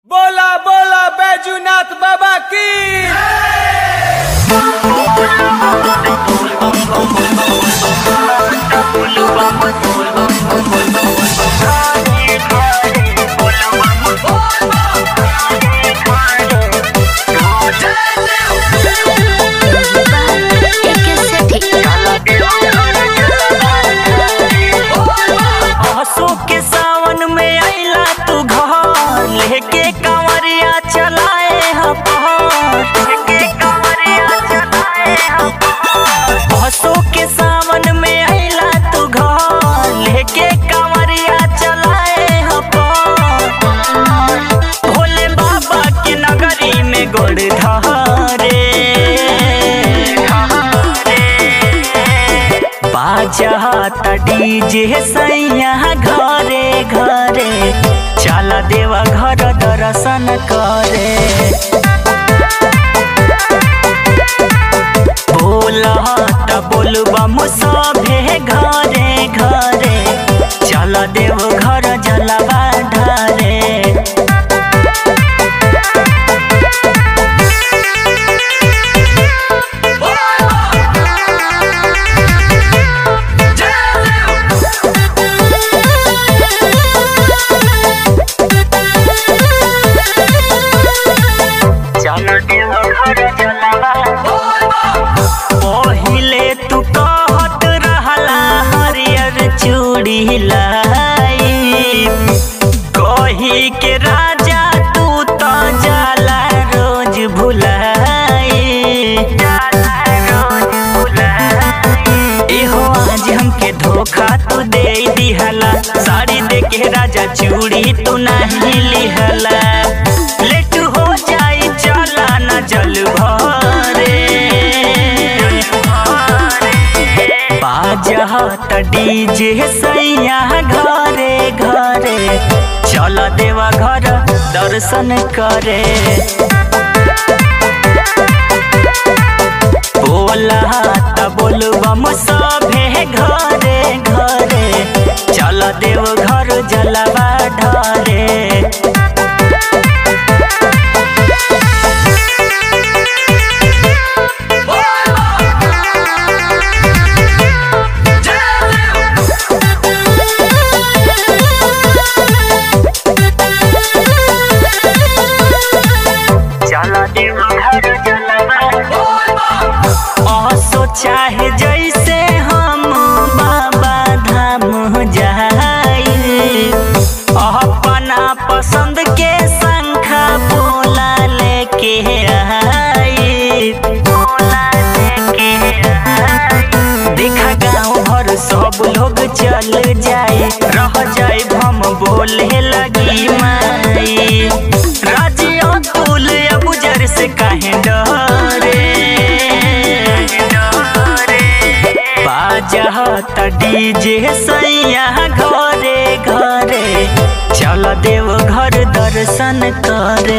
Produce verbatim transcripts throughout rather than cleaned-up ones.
बोला बोला बैजूनाथ बाबा की। के सावन में आइला तू घर लेके कंवरिया चलाए लेके कंवरिया चलाए हंसो के सावन में आइला तू घर लेके कंवरिया चलाए भोले बाबा के नगरी में गोड़ धारे बाजा डीजे सैया घरे घरे चला देवा घर दर्शन करे बोला त बोलबा मुसभे घरे घरे चला देव घर जलवा ढारे पहिले तू कहत रहला हरियर चूड़ी लाई कही के राजा तू तो जाला रोज भुलाई इहो आज हमके धोखा तू दे दिहला साड़ी दे के राजा चूड़ी तू नहीं लिहला लेट हो जाई चला न जल भरे बाजा त डीजे सैया घरे घरे चल देवा घर दर्शन करे बोला त बोलबा मुसभे घरे घरे चल देव घर जलवा ढारे चाहे जैसे हम बाबा धाम जाई अपना पसंद के शंखा बोला लेके आई बोला लेके आई देखा गाँव भर सब लोग चल जाए रह जाए हम बोले लगी माई राजिया तुल बुजर से काहे डरे बाजा त डीजे सैया घरे घरे चल देव घर दर्शन करे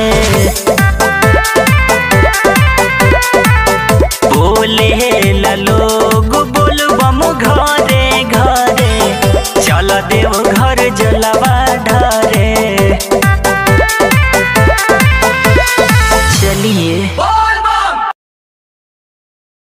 बोले ला लोग बोलबम घरे घरे चल देव घर जलवा